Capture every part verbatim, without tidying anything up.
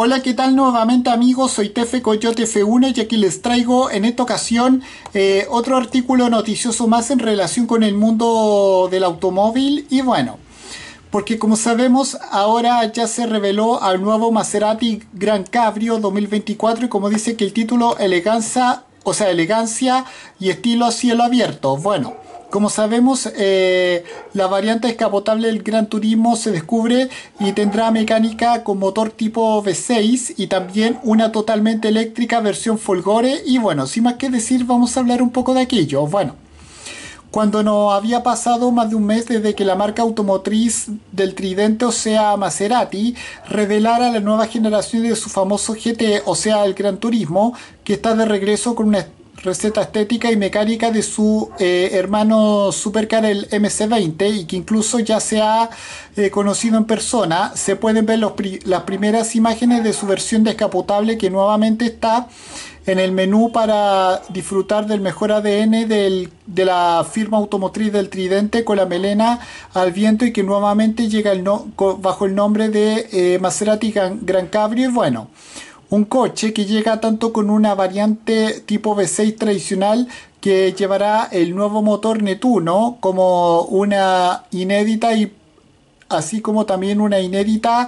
Hola, ¿qué tal nuevamente amigos? Soy Tefe Coyote F uno y aquí les traigo en esta ocasión eh, otro artículo noticioso más en relación con el mundo del automóvil. Y bueno, porque como sabemos ahora ya se reveló al nuevo Maserati Gran Cabrio dos mil veinticuatro y como dice que el título elegancia, o sea, elegancia y estilo a cielo abierto. Bueno, como sabemos, eh, la variante descapotable del Gran Turismo se descubre y tendrá mecánica con motor tipo V seis y también una totalmente eléctrica versión Folgore. Y bueno, sin más que decir, vamos a hablar un poco de aquello. Bueno, cuando no había pasado más de un mes desde que la marca automotriz del Tridente, o sea Maserati, revelara la nueva generación de su famoso G T, o sea el Gran Turismo, que está de regreso con una receta estética y mecánica de su eh, hermano supercar, el M C veinte, y que incluso ya se ha eh, conocido en persona. Se pueden ver los pri las primeras imágenes de su versión descapotable, que nuevamente está en el menú para disfrutar del mejor A D N del, de la firma automotriz del Tridente, con la melena al viento, y que nuevamente llega el no, bajo el nombre de eh, Maserati Gran, Gran Cabrio. Y bueno, un coche que llega tanto con una variante tipo V seis tradicional, que llevará el nuevo motor Nettuno, como una inédita y así como también una inédita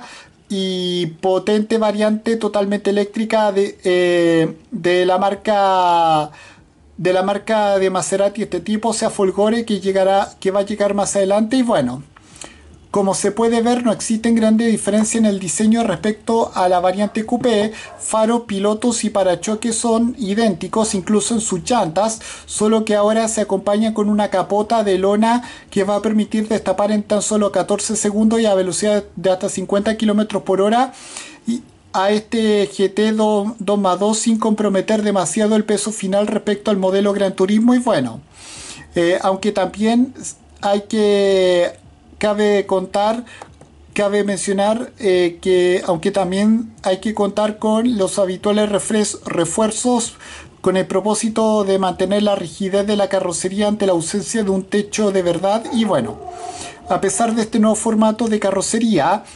y potente variante totalmente eléctrica de, eh, de la marca de la marca de Maserati, este tipo, o sea Folgore, que llegará, que va a llegar más adelante. Y bueno, como se puede ver, no existen grandes diferencias en el diseño respecto a la variante coupé. Faros, pilotos y parachoques son idénticos, incluso en sus llantas, solo que ahora se acompaña con una capota de lona que va a permitir destapar en tan solo catorce segundos y a velocidad de hasta cincuenta kilómetros por hora. Y a este G T dos más dos sin comprometer demasiado el peso final respecto al modelo Gran Turismo. Y bueno, eh, aunque también hay que... Cabe contar, cabe mencionar eh, que aunque también hay que contar con los habituales refuerzos con el propósito de mantener la rigidez de la carrocería ante la ausencia de un techo de verdad. Y bueno, a pesar de este nuevo formato de carrocería,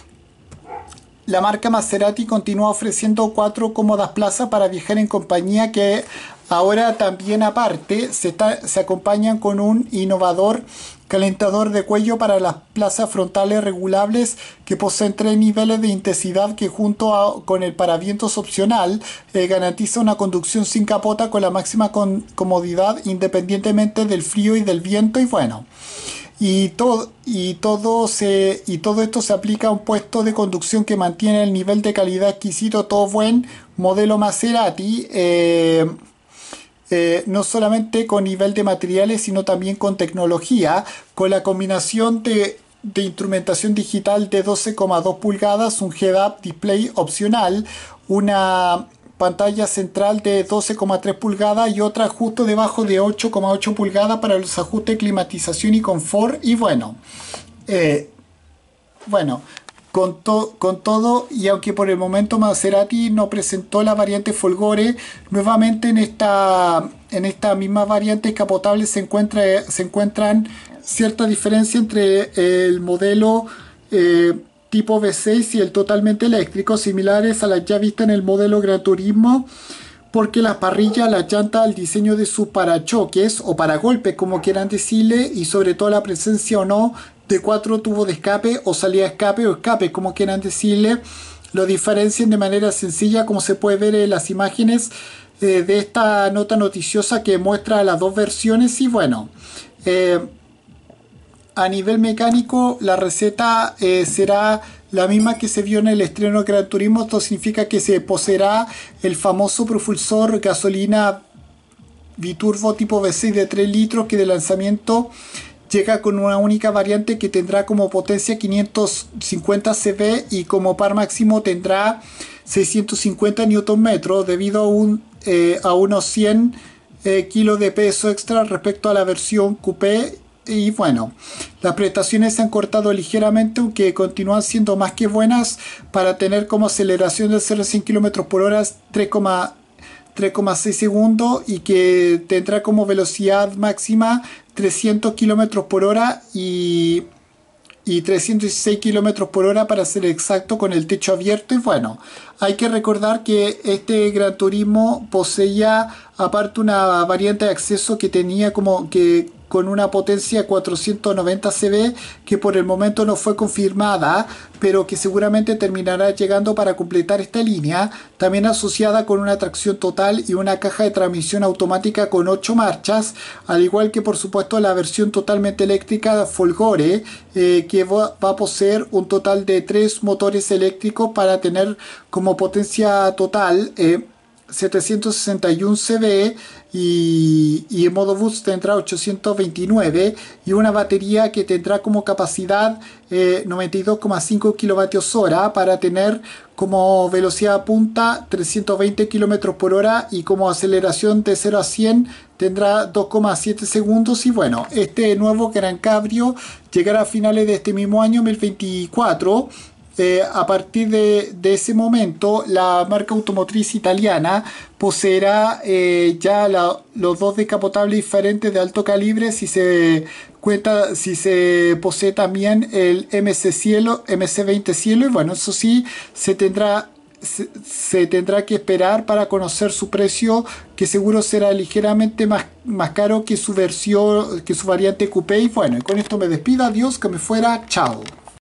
la marca Maserati continúa ofreciendo cuatro cómodas plazas para viajar en compañía, que ahora también aparte se, está, se acompañan con un innovador calentador de cuello para las plazas frontales regulables, que poseen tres niveles de intensidad, que junto a, con el paravientos opcional eh, garantiza una conducción sin capota con la máxima con, comodidad independientemente del frío y del viento. Y bueno, y todo, y, todo se, y todo esto se aplica a un puesto de conducción que mantiene el nivel de calidad exquisito todo buen modelo Maserati. Eh, Eh, no solamente con nivel de materiales, sino también con tecnología, con la combinación de, de instrumentación digital de doce coma dos pulgadas, un head-up display opcional, una pantalla central de doce coma tres pulgadas y otra justo debajo de ocho coma ocho pulgadas para los ajustes de climatización y confort. Y bueno, eh, bueno, Con, to con todo, y aunque por el momento Maserati no presentó la variante Folgore, nuevamente en esta, en esta misma variante descapotable se, encuentra, se encuentran cierta diferencia entre el modelo eh, tipo V seis y el totalmente eléctrico, similares a las ya vistas en el modelo Gran Turismo, porque las parrillas, las llantas, el diseño de sus parachoques o paragolpes, como quieran decirle, y sobre todo la presencia o no de cuatro tubos de escape o salida de escape o escape, como quieran decirle, lo diferencian de manera sencilla, como se puede ver en las imágenes eh, de esta nota noticiosa que muestra las dos versiones. Y bueno, eh, a nivel mecánico la receta eh, será la misma que se vio en el estreno de Gran Turismo. Esto significa que se poseerá el famoso propulsor gasolina biturbo tipo V seis de tres litros, que de lanzamiento llega con una única variante que tendrá como potencia quinientos cincuenta caballos y como par máximo tendrá seiscientos cincuenta newton metros, debido a, un, eh, a unos cien eh, kilos de peso extra respecto a la versión coupé. Y bueno, las prestaciones se han cortado ligeramente, aunque continúan siendo más que buenas, para tener como aceleración de cero a cien kilómetros por hora tres coma seis segundos, y que tendrá como velocidad máxima trescientos kilómetros por hora y y trescientos dieciséis kilómetros por hora para ser exacto, con el techo abierto. Y bueno, hay que recordar que este Gran Turismo poseía aparte una variante de acceso que tenía como que con una potencia cuatrocientos noventa caballos, que por el momento no fue confirmada, pero que seguramente terminará llegando para completar esta línea, también asociada con una tracción total y una caja de transmisión automática con ocho marchas, al igual que por supuesto la versión totalmente eléctrica Folgore, eh, que va, va a poseer un total de tres motores eléctricos para tener como potencia total eh, setecientos sesenta y uno caballos, y, y en modo boost tendrá ochocientos veintinueve, y una batería que tendrá como capacidad eh, noventa y dos coma cinco kilovatios hora para tener como velocidad punta trescientos veinte kilómetros por hora, y como aceleración de cero a cien tendrá dos coma siete segundos. Y bueno, este nuevo Gran Cabrio llegará a finales de este mismo año dos mil veinticuatro. Eh, a partir de, de ese momento, la marca automotriz italiana poseerá eh, ya la, los dos descapotables diferentes de alto calibre, si se cuenta, si se posee también el M C Cielo, M C veinte Cielo. Y bueno, eso sí, se tendrá Se, se tendrá que esperar para conocer su precio, que seguro será ligeramente más, más caro que su versión, que su variante coupé. Y bueno, y con esto me despido, adiós, que me fuera, chao.